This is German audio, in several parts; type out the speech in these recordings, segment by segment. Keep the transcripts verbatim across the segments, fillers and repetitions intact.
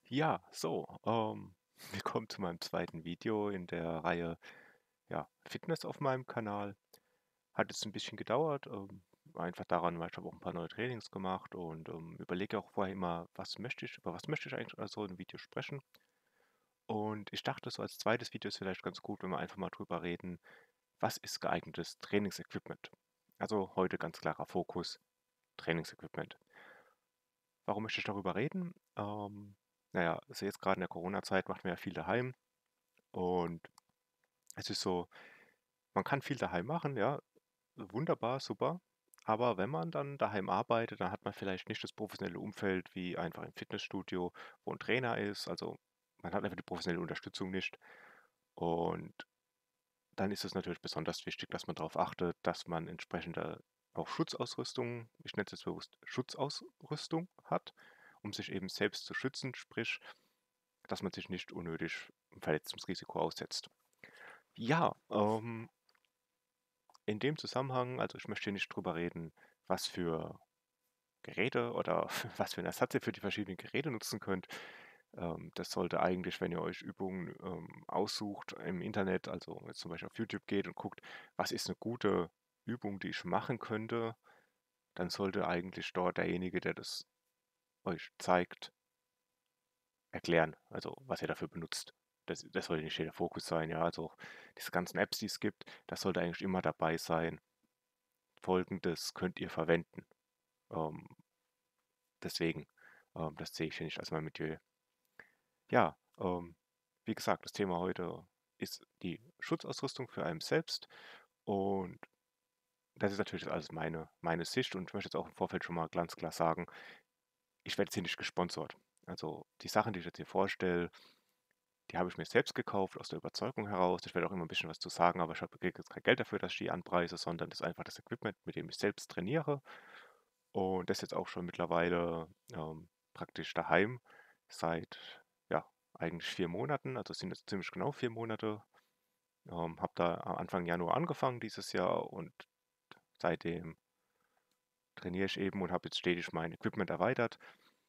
Ja, so, ähm, willkommen zu meinem zweiten Video in der Reihe, ja, Fitness auf meinem Kanal. Hat jetzt ein bisschen gedauert, ähm, einfach daran, weil ich habe auch ein paar neue Trainings gemacht und ähm, überlege auch vorher immer, was möchte ich, über was möchte ich eigentlich als so ein Video sprechen. Und ich dachte, so als zweites Video ist vielleicht ganz gut, wenn wir einfach mal drüber reden, was ist geeignetes Trainingsequipment. Also heute ganz klarer Fokus, Trainingsequipment. Warum möchte ich darüber reden? Ähm, naja, also jetzt gerade in der Corona-Zeit macht man ja viel daheim. Und es ist so, man kann viel daheim machen, ja, wunderbar, super. Aber wenn man dann daheim arbeitet, dann hat man vielleicht nicht das professionelle Umfeld wie einfach im Fitnessstudio, wo ein Trainer ist. Also man hat einfach die professionelle Unterstützung nicht. Und dann ist es natürlich besonders wichtig, dass man darauf achtet, dass man entsprechende auch Schutzausrüstung, ich nenne es jetzt bewusst Schutzausrüstung hat, um sich eben selbst zu schützen, sprich, dass man sich nicht unnötig einem Verletzungsrisiko aussetzt. Ja, ähm, in dem Zusammenhang, also ich möchte hier nicht drüber reden, was für Geräte oder was für einen Ersatz ihr für die verschiedenen Geräte nutzen könnt. Ähm, das sollte eigentlich, wenn ihr euch Übungen ähm, aussucht im Internet, also jetzt zum Beispiel auf YouTube geht und guckt, was ist eine gute Übung, die ich machen könnte, dann sollte eigentlich dort derjenige, der das euch zeigt, erklären, also was ihr dafür benutzt. Das, das sollte nicht der Fokus sein, ja. Also diese ganzen Apps, die es gibt, das sollte eigentlich immer dabei sein. Folgendes könnt ihr verwenden. Ähm, deswegen, ähm, das sehe ich hier nicht als mein Metier. Ja, ähm, wie gesagt, das Thema heute ist die Schutzausrüstung für einen selbst und das ist natürlich alles meine, meine Sicht und ich möchte jetzt auch im Vorfeld schon mal ganz klar sagen, ich werde jetzt hier nicht gesponsert. Also die Sachen, die ich jetzt hier vorstelle, die habe ich mir selbst gekauft aus der Überzeugung heraus. Ich werde auch immer ein bisschen was zu sagen, aber ich habe kriege jetzt kein Geld dafür, dass ich die anpreise, sondern das ist einfach das Equipment, mit dem ich selbst trainiere. Und das jetzt auch schon mittlerweile ähm, praktisch daheim seit, ja, eigentlich vier Monaten. Also es sind jetzt ziemlich genau vier Monate. Ähm, habe da am Anfang Januar angefangen dieses Jahr und seitdem trainiere ich eben und habe jetzt stetig mein Equipment erweitert.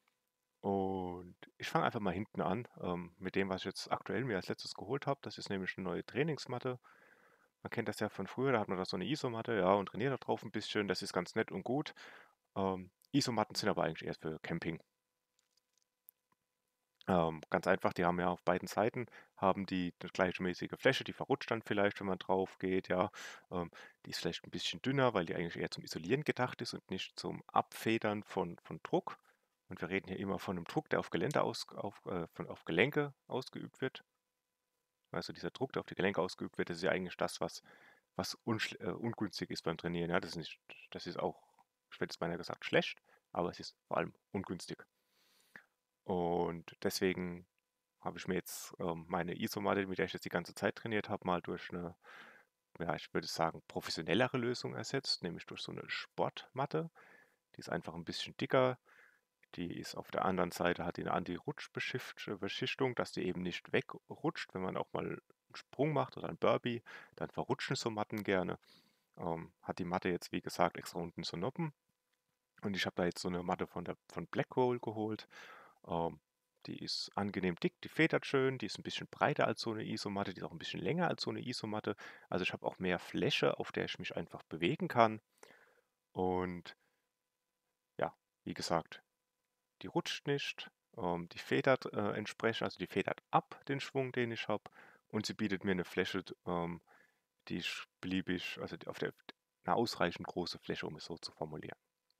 Und ich fange einfach mal hinten an ähm, mit dem, was ich jetzt aktuell mir als letztes geholt habe. Das ist nämlich eine neue Trainingsmatte. Man kennt das ja von früher, da hat man da so eine Isomatte, ja, und trainiert da drauf ein bisschen. Das ist ganz nett und gut. Ähm, Isomatten sind aber eigentlich erst für Camping. Ähm, ganz einfach, die haben ja auf beiden Seiten haben die eine gleichmäßige Fläche, die verrutscht dann vielleicht, wenn man drauf geht, ja. Ähm, die ist vielleicht ein bisschen dünner, weil die eigentlich eher zum Isolieren gedacht ist und nicht zum Abfedern von, von Druck. Und wir reden hier immer von einem Druck, der auf Gelände aus, auf, äh, von, auf Gelenke ausgeübt wird. Also dieser Druck, der auf die Gelenke ausgeübt wird, das ist ja eigentlich das, was, was unschl- äh, ungünstig ist beim Trainieren. Ja, das ist nicht, das ist auch, ich hätte es beinahe gesagt, schlecht, aber es ist vor allem ungünstig. Und deswegen habe ich mir jetzt ähm, meine Isomatte, mit der ich jetzt die ganze Zeit trainiert habe, mal durch eine, ja, ich würde sagen, professionellere Lösung ersetzt, nämlich durch so eine Sportmatte. Die ist einfach ein bisschen dicker. Die ist auf der anderen Seite, hat die eine Anti-Rutsch-Beschichtung, dass die eben nicht wegrutscht. Wenn man auch mal einen Sprung macht oder ein Burpee, dann verrutschen so Matten gerne. Ähm, hat die Matte jetzt, wie gesagt, extra unten so Noppen. Und ich habe da jetzt so eine Matte von der von Blackwall geholt. Ähm, die ist angenehm dick, die federt schön, die ist ein bisschen breiter als so eine Isomatte, die ist auch ein bisschen länger als so eine Isomatte. Also ich habe auch mehr Fläche, auf der ich mich einfach bewegen kann. Und ja, wie gesagt, die rutscht nicht, ähm, die federt äh, entsprechend, also die federt ab den Schwung, den ich habe. Und sie bietet mir eine Fläche, ähm, die ich beliebig, also die- auf der eine ausreichend große Fläche, um es so zu formulieren.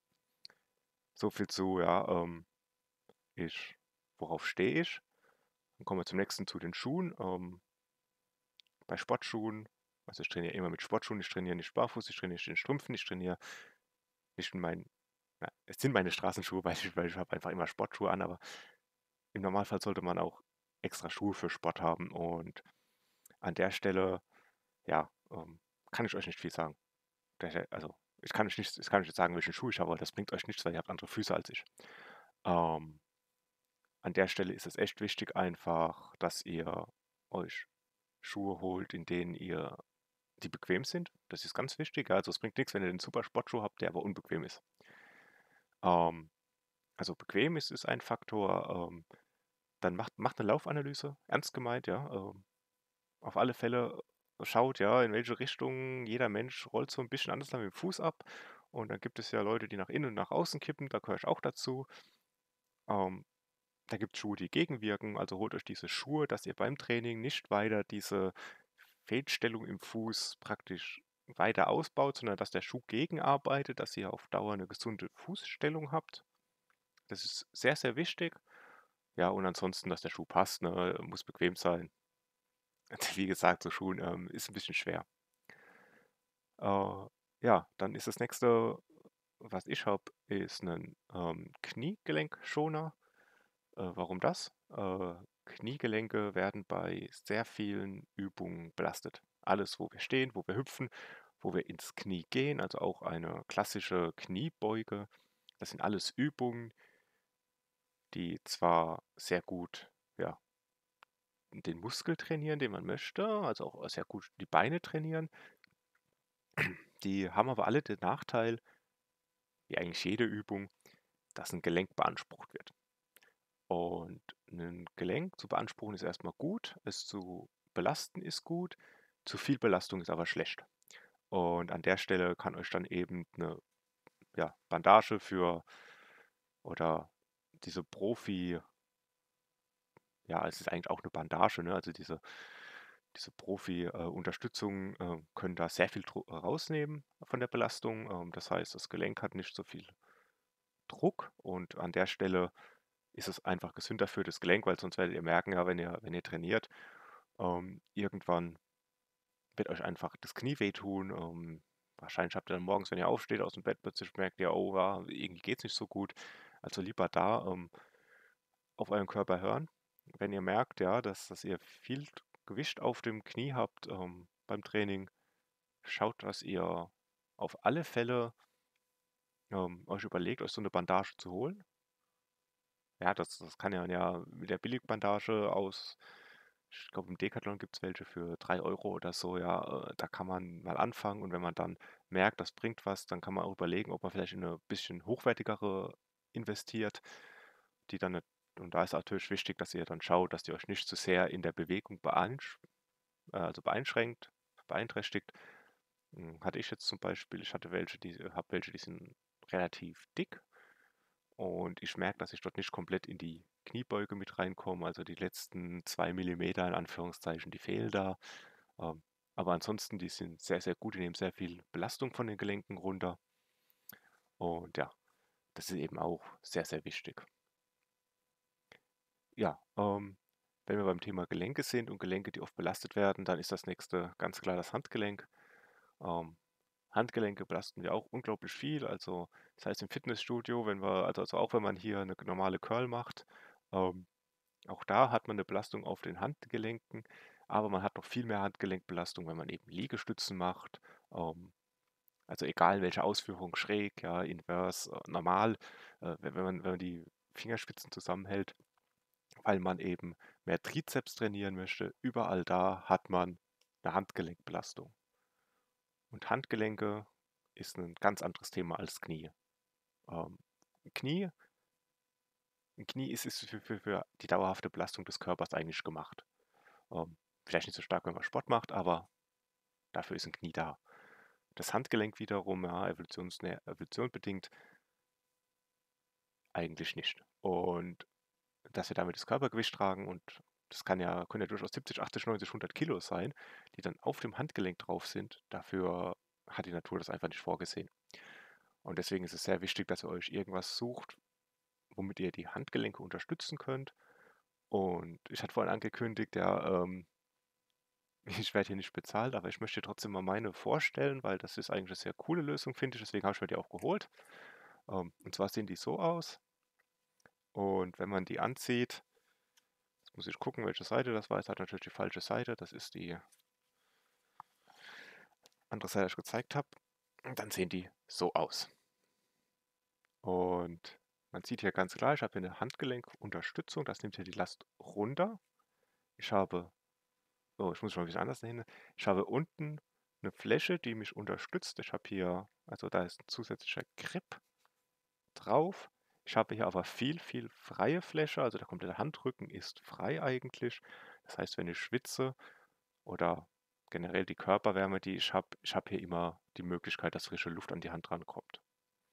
So viel zu, ja, ähm, ich, worauf stehe ich? Dann kommen wir zum nächsten, zu den Schuhen. Ähm, bei Sportschuhen, also ich trainiere immer mit Sportschuhen, ich trainiere nicht barfuß, ich trainiere nicht in Strümpfen, ich trainiere nicht in meinen, na, es sind meine Straßenschuhe, weil ich, weil ich habe einfach immer Sportschuhe an, aber im Normalfall sollte man auch extra Schuhe für Sport haben und an der Stelle, ja, ähm, kann ich euch nicht viel sagen. Der- Also ich kann euch nicht, ich kann euch nicht sagen, welchen Schuh ich habe, aber das bringt euch nichts, weil ihr habt andere Füße als ich. Ähm, an der Stelle ist es echt wichtig einfach, dass ihr euch Schuhe holt, in denen ihr die bequem sind. Das ist ganz wichtig. Also es bringt nichts, wenn ihr einen super Sportschuh habt, der aber unbequem ist. Ähm, also bequem ist, ist ein Faktor. Ähm, dann macht, macht eine Laufanalyse, ernst gemeint, ja. Ähm, auf alle Fälle schaut, ja, in welche Richtung jeder Mensch rollt so ein bisschen anders dann mit dem Fuß ab. Und dann gibt es ja Leute, die nach innen und nach außen kippen, da gehöre ich auch dazu. Ähm, Da gibt es Schuhe, die gegenwirken, also holt euch diese Schuhe, dass ihr beim Training nicht weiter diese Fehlstellung im Fuß praktisch weiter ausbaut, sondern dass der Schuh gegenarbeitet, dass ihr auf Dauer eine gesunde Fußstellung habt. Das ist sehr, sehr wichtig. Ja, und ansonsten, dass der Schuh passt, ne, muss bequem sein. Wie gesagt, so Schuhen ähm, ist ein bisschen schwer. Äh, ja, dann ist das nächste, was ich habe, ist ein ähm, Kniegelenksschoner. Äh, warum das? Äh, Kniegelenke werden bei sehr vielen Übungen belastet. Alles, wo wir stehen, wo wir hüpfen, wo wir ins Knie gehen, also auch eine klassische Kniebeuge. Das sind alles Übungen, die zwar sehr gut, ja, den Muskel trainieren, den man möchte, also auch sehr gut die Beine trainieren. Die haben aber alle den Nachteil, wie eigentlich jede Übung, dass ein Gelenk beansprucht wird. Und ein Gelenk zu beanspruchen ist erstmal gut, es zu belasten ist gut, zu viel Belastung ist aber schlecht. Und an der Stelle kann euch dann eben eine, ja, Bandage für oder diese Profi, ja, es ist eigentlich auch eine Bandage, ne? Also diese, diese Profi-Unterstützung äh, können da sehr viel Dru- rausnehmen von der Belastung. Ähm, das heißt, das Gelenk hat nicht so viel Druck und an der Stelle ist es einfach gesünder für das Gelenk, weil sonst werdet ihr merken, ja, wenn ihr, wenn ihr trainiert, ähm, irgendwann wird euch einfach das Knie wehtun. Ähm, wahrscheinlich habt ihr dann morgens, wenn ihr aufsteht aus dem Bett, plötzlich merkt ihr, oh, ja, irgendwie geht es nicht so gut. Also lieber da ähm, auf euren Körper hören. Wenn ihr merkt, ja, dass, dass ihr viel Gewicht auf dem Knie habt ähm, beim Training, schaut, dass ihr auf alle Fälle ähm, euch überlegt, euch so eine Bandage zu holen. Ja, das, das kann ja, ja mit der Billigbandage aus, ich glaube im Decathlon gibt es welche für drei Euro oder so, ja, äh, da kann man mal anfangen und wenn man dann merkt, das bringt was, dann kann man auch überlegen, ob man vielleicht in eine bisschen hochwertigere investiert, die dann, nicht- und da ist natürlich wichtig, dass ihr dann schaut, dass die euch nicht zu sehr in der Bewegung beeinsch äh, also beeinschränkt, beeinträchtigt. Hm, Hatte ich jetzt zum Beispiel, ich hatte welche, die, habe welche, die sind relativ dick und ich merke, dass ich dort nicht komplett in die Kniebeuge mit reinkomme. Also die letzten zwei Millimeter in Anführungszeichen, die fehlen da. Ähm, aber ansonsten, die sind sehr, sehr gut. Die nehmen sehr viel Belastung von den Gelenken runter. Und ja, das ist eben auch sehr, sehr wichtig. Ja, ähm, wenn wir beim Thema Gelenke sind und Gelenke, die oft belastet werden, dann ist das nächste ganz klar das Handgelenk. Ähm, Handgelenke belasten wir auch unglaublich viel. Also das heißt im Fitnessstudio, wenn wir, also, also auch wenn man hier eine normale Curl macht, ähm, auch da hat man eine Belastung auf den Handgelenken, aber man hat noch viel mehr Handgelenkbelastung, wenn man eben Liegestützen macht. Ähm, also egal welche Ausführung, schräg, ja, invers, äh, normal, äh, wenn, wenn man, wenn man die Fingerspitzen zusammenhält, weil man eben mehr Trizeps trainieren möchte. Überall da hat man eine Handgelenkbelastung. Und Handgelenke ist ein ganz anderes Thema als Knie. Ähm, Knie, ein Knie ist, ist für, für, für die dauerhafte Belastung des Körpers eigentlich gemacht. Ähm, Vielleicht nicht so stark, wenn man Sport macht, aber dafür ist ein Knie da. Das Handgelenk wiederum, ja, evolutions, ne, evolutionsbedingt eigentlich nicht. Und dass wir damit das Körpergewicht tragen und das kann ja, können ja durchaus siebzig, achtzig, neunzig, hundert Kilo sein, die dann auf dem Handgelenk drauf sind. Dafür hat die Natur das einfach nicht vorgesehen. Und deswegen ist es sehr wichtig, dass ihr euch irgendwas sucht, womit ihr die Handgelenke unterstützen könnt. Und ich hatte vorhin angekündigt, ja, ähm, ich werde hier nicht bezahlt, aber ich möchte dir trotzdem mal meine vorstellen, weil das ist eigentlich eine sehr coole Lösung, finde ich. Deswegen habe ich mir die auch geholt. Ähm, und zwar sehen die so aus. Und wenn man die anzieht, jetzt muss ich gucken, welche Seite das war. Es hat natürlich die falsche Seite. Das ist die andere Seite, die ich gezeigt habe. Und dann sehen die so aus. Und man sieht hier ganz klar, ich habe hier eine Handgelenkunterstützung. Das nimmt hier die Last runter. Ich habe, oh, ich muss schon ein bisschen anders nehmen. Ich habe unten eine Fläche, die mich unterstützt. Ich habe hier, also da ist ein zusätzlicher Grip drauf. Ich habe hier aber viel, viel freie Fläche, also der komplette Handrücken ist frei eigentlich. Das heißt, wenn ich schwitze oder generell die Körperwärme, die ich habe, ich habe hier immer die Möglichkeit, dass frische Luft an die Hand rankommt.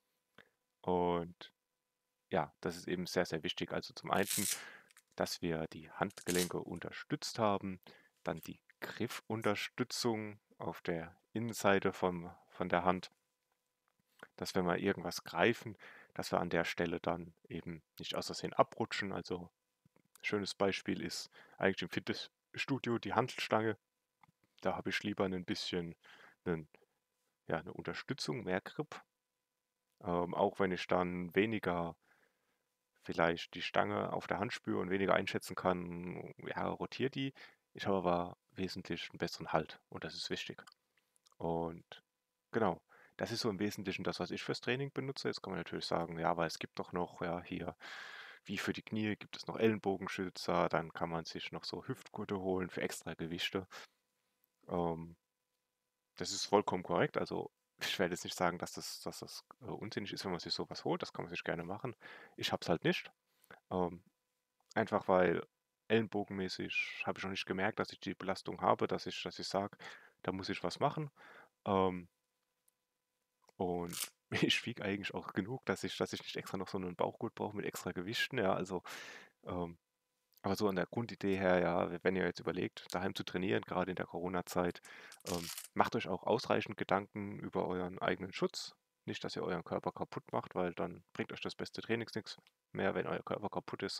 Und ja, das ist eben sehr, sehr wichtig. Also zum einen, dass wir die Handgelenke unterstützt haben, dann die Griffunterstützung auf der Innenseite vom, von der Hand, dass wenn wir irgendwas greifen, dass wir an der Stelle dann eben nicht aus Versehen abrutschen. Also schönes Beispiel ist eigentlich im Fitnessstudio die Hantelstange. Da habe ich lieber ein bisschen einen, ja, eine Unterstützung, mehr Grip. Ähm, auch wenn ich dann weniger vielleicht die Stange auf der Hand spüre und weniger einschätzen kann, ja, rotiert die. Ich habe aber wesentlich einen besseren Halt und das ist wichtig. Und genau, das ist so im Wesentlichen das, was ich fürs Training benutze. Jetzt kann man natürlich sagen, ja, aber es gibt doch noch, ja, hier, wie für die Knie gibt es noch Ellenbogenschützer, dann kann man sich noch so Hüftgurte holen für extra Gewichte. Ähm, Das ist vollkommen korrekt. Also ich werde jetzt nicht sagen, dass das, dass das äh, unsinnig ist, wenn man sich sowas holt. Das kann man sich gerne machen. Ich habe es halt nicht. Ähm, Einfach weil ellenbogenmäßig habe ich noch nicht gemerkt, dass ich die Belastung habe, dass ich, dass ich sage, da muss ich was machen. Ähm, und ich wiege eigentlich auch genug, dass ich, dass ich nicht extra noch so einen Bauchgurt brauche mit extra Gewichten. Ja, also, ähm, aber so an der Grundidee her, ja, wenn ihr jetzt überlegt, daheim zu trainieren, gerade in der Corona-Zeit, ähm, macht euch auch ausreichend Gedanken über euren eigenen Schutz. Nicht, dass ihr euren Körper kaputt macht, weil dann bringt euch das beste Trainings nichts mehr, wenn euer Körper kaputt ist.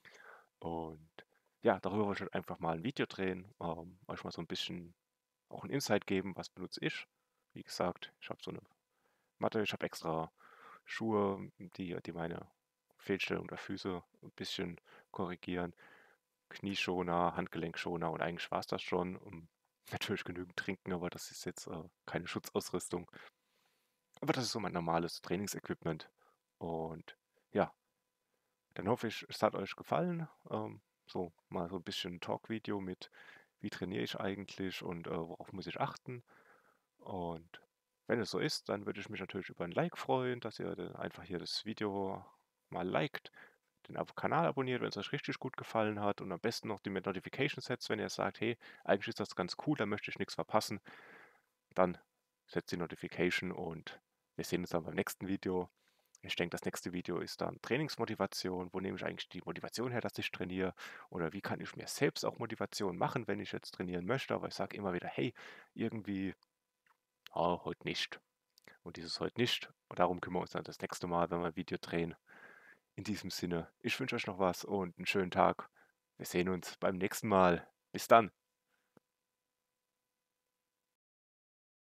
Und ja, darüber wollte ich halt einfach mal ein Video drehen, ähm, euch mal so ein bisschen auch ein Insight geben, was benutze ich. Wie gesagt, ich habe so eine Matte, ich habe extra Schuhe, die, die meine Fehlstellung der Füße ein bisschen korrigieren. Knieschoner, Handgelenkschoner und eigentlich war es das schon. Um, natürlich genügend trinken, aber das ist jetzt äh, keine Schutzausrüstung. Aber das ist so mein normales Trainingsequipment. Und ja, dann hoffe ich, es hat euch gefallen. Ähm, so mal so ein bisschen Talk-Video mit, wie trainiere ich eigentlich und äh, worauf muss ich achten. Und wenn es so ist, dann würde ich mich natürlich über ein Like freuen, dass ihr dann einfach hier das Video mal liked, den Ab Kanal abonniert, wenn es euch richtig gut gefallen hat und am besten noch die Notification setzt, wenn ihr sagt, hey, eigentlich ist das ganz cool, da möchte ich nichts verpassen, dann setzt die Notification und wir sehen uns dann beim nächsten Video. Ich denke, das nächste Video ist dann Trainingsmotivation. Wo nehme ich eigentlich die Motivation her, dass ich trainiere? Oder wie kann ich mir selbst auch Motivation machen, wenn ich jetzt trainieren möchte? Aber ich sage immer wieder, hey, irgendwie, oh, heute nicht. Und dieses heute nicht. Und darum kümmern wir uns dann das nächste Mal, wenn wir ein Video drehen. In diesem Sinne, ich wünsche euch noch was und einen schönen Tag. Wir sehen uns beim nächsten Mal. Bis dann.